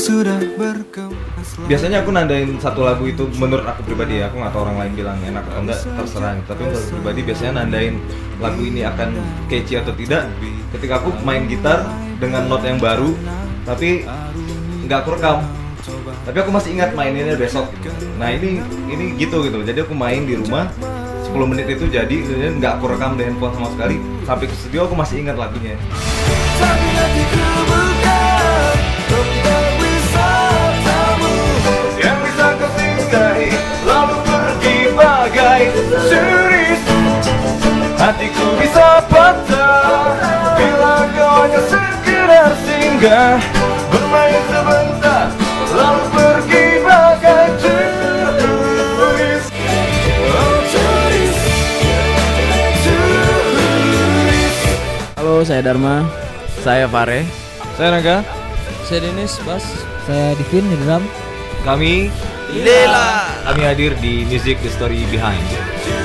sudah berkemas. Biasanya aku nandain satu lagu itu menurut aku pribadi ya, aku nggak tahu orang lain bilang enak atau enggak, terserah. Tapi menurut aku pribadi biasanya nandain lagu ini akan catchy atau tidak ketika aku main gitar dengan not yang baru tapi nggak aku rekam, tapi aku masih ingat maininnya besok. Nah ini gitu. Jadi aku main di rumah 10 menit itu jadi nggak aku rekam di handphone sama sekali, sampai ke studio aku masih ingat lagunya. Tapi hatiku bukan tempat wisatamu Yang bisa kau singgahi lalu pergi bagai turis. Hatiku bisa patah bila kau hanya sekedar singgah, bermain sebentar lalu pergi bagai turis. Oh turis, turis. Halo, saya Dharma. Saya Fare. Saya Naga. Saya Dennis, bass. Saya Divin di drum. Kami Lela. hadir di Music The Story Behind.